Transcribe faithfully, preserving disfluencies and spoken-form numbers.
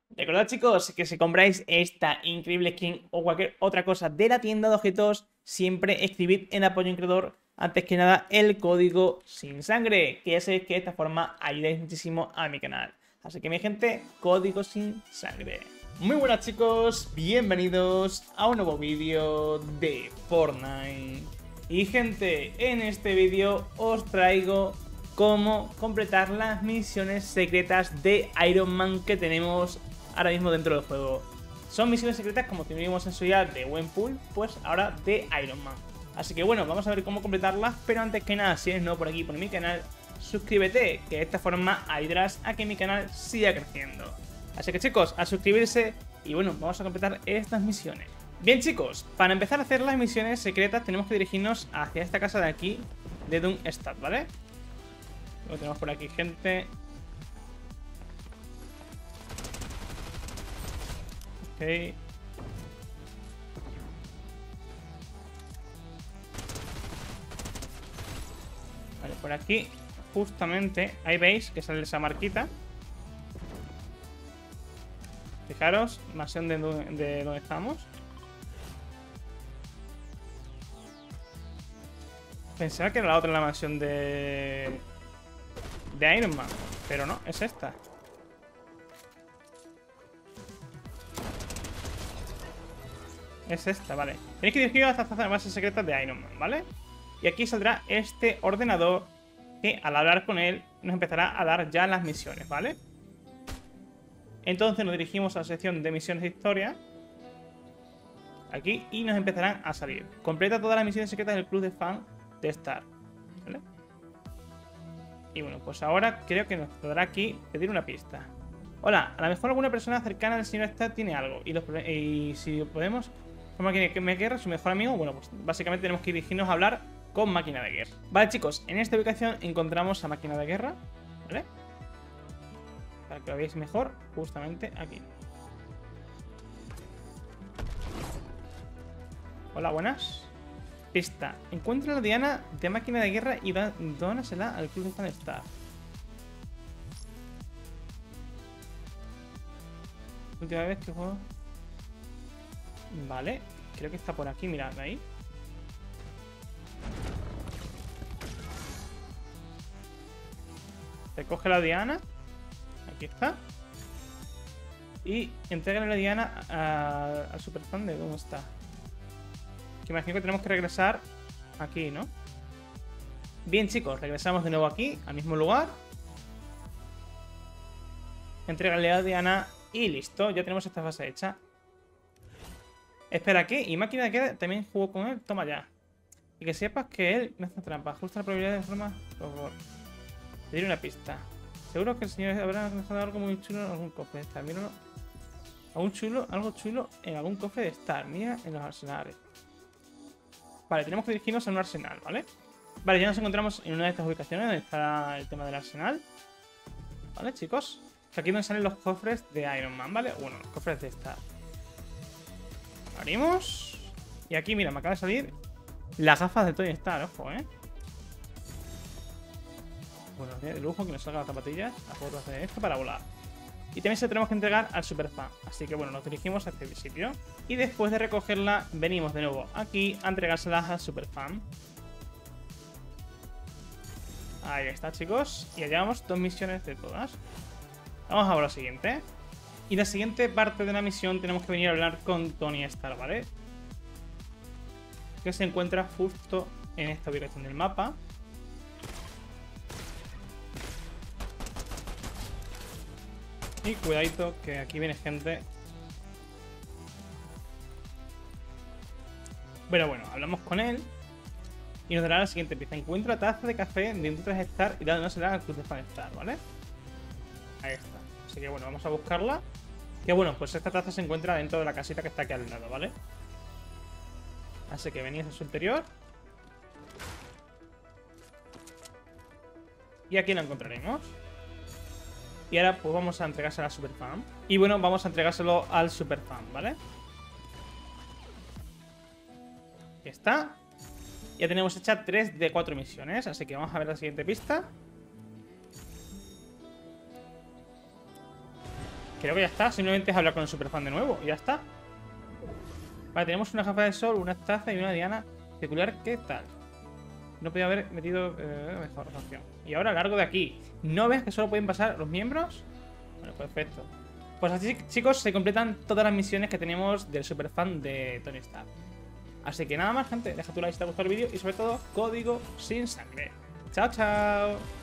Recordad, chicos, que si compráis esta increíble skin o cualquier otra cosa de la tienda de objetos, siempre escribid en apoyo en creador, antes que nada, el código sin sangre, que ya sabéis que de esta forma ayudáis muchísimo a mi canal. Así que, mi gente, código sin sangre. Muy buenas, chicos, bienvenidos a un nuevo vídeo de Fortnite. Y, gente, en este vídeo os traigo cómo completar las misiones secretas de Iron Man que tenemos ahora mismo dentro del juego. Son misiones secretas, como teníamos en su día de Gwenpool, pues ahora de Iron Man. Así que bueno, vamos a ver cómo completarlas, pero antes que nada, si eres nuevo por aquí, por mi canal, suscríbete, que de esta forma ayudarás a que mi canal siga creciendo. Así que, chicos, a suscribirse y bueno, vamos a completar estas misiones. Bien, chicos, para empezar a hacer las misiones secretas tenemos que dirigirnos hacia esta casa de aquí, de Doomstadt, ¿vale? Luego tenemos por aquí gente. Ok. Vale, por aquí, justamente, ahí veis que sale esa marquita. Fijaros, mansión de, de donde estamos. Pensaba que era la otra, la mansión de... de Iron Man, pero no, es esta. Es esta, vale. Tenéis que dirigir hasta las bases secretas de Iron Man, ¿vale? Y aquí saldrá este ordenador que al hablar con él nos empezará a dar ya las misiones, ¿vale? Entonces nos dirigimos a la sección de misiones de historia. Aquí, y nos empezarán a salir. Completa todas las misiones secretas del club de fan de Star, ¿vale? Y bueno, pues ahora creo que nos podrá aquí pedir una pista. Hola, a lo mejor alguna persona cercana al señor Star tiene algo. Y, los, y si podemos... Máquina de guerra, su mejor amigo. Bueno, pues básicamente tenemos que dirigirnos a hablar con Máquina de Guerra. Vale, chicos, en esta ubicación encontramos a Máquina de Guerra, ¿vale? Para que lo veáis mejor, justamente aquí. Hola, buenas. Pista. Encuentra la diana de Máquina de Guerra y dónasela al club de fan Star. Última vez que juego... Vale, creo que está por aquí, mirad ahí. Recoge la diana. Aquí está. Y entrega la diana al superfan de dónde está. Que imagino que tenemos que regresar aquí, ¿no? Bien, chicos, regresamos de nuevo aquí, al mismo lugar. Entrégale la diana y listo, ya tenemos esta fase hecha. Espera, ¿qué? ¿Y Máquina de Guerra también jugó con él? Toma ya. Y que sepas que él no hace trampa. Ajusta la probabilidad de forma... Por favor. Pedir una pista. Seguro que el señor habrá dejado algo muy chulo en algún cofre de Star. Míralo. Algún chulo, algo chulo en algún cofre de Star. Mira en los arsenales. Vale, tenemos que dirigirnos a un arsenal, ¿vale? Vale, ya nos encontramos en una de estas ubicaciones donde está el tema del arsenal. ¿Vale, chicos? Aquí es donde salen los cofres de Iron Man, ¿vale? Bueno, los cofres de Star. Abrimos. Y aquí, mira, me acaba de salir las gafas de Tony Stark, ojo, ¿eh? Bueno, de lujo que nos salgan las zapatillas. A poder hacer esto para volar. Y también se lo tenemos que entregar al superfan. Así que bueno, nos dirigimos a este sitio. Y después de recogerla, venimos de nuevo aquí a entregárselas al superfan. Ahí está, chicos. Y allá vamos, dos misiones de todas. Vamos a ver lo siguiente. Y la siguiente parte de la misión tenemos que venir a hablar con Tony Stark, ¿vale? Que se encuentra justo en esta ubicación del mapa. Y cuidadito que aquí viene gente. Bueno, bueno, hablamos con él. Y nos dará la siguiente pista. Encuentra taza de café dentro de Star y no será al club de fan Star, ¿vale? Ahí está. Así que bueno, vamos a buscarla. Que bueno, pues esta taza se encuentra dentro de la casita que está aquí al lado, ¿vale? Así que venís a su interior. Y aquí la encontraremos. Y ahora pues vamos a entregársela al superfan. Y bueno, vamos a entregárselo al superfan, ¿vale? Aquí está. Ya tenemos hecha tres de cuatro misiones. Así que vamos a ver la siguiente pista. creo que ya está. Simplemente es hablar con el superfan de nuevo y ya está. Vale, tenemos una gafa de sol, una taza y una diana peculiar. ¿Qué tal? No podía haber metido eh, mejor opción. Y ahora largo de aquí. ¿No ves que solo pueden pasar los miembros? Bueno, perfecto. Pues así, chicos, se completan todas las misiones que tenemos del superfan de Tony Stark. Así que nada más, gente. Deja tu like si te ha gustado el vídeo y sobre todo, código sin sangre. Chao, chao.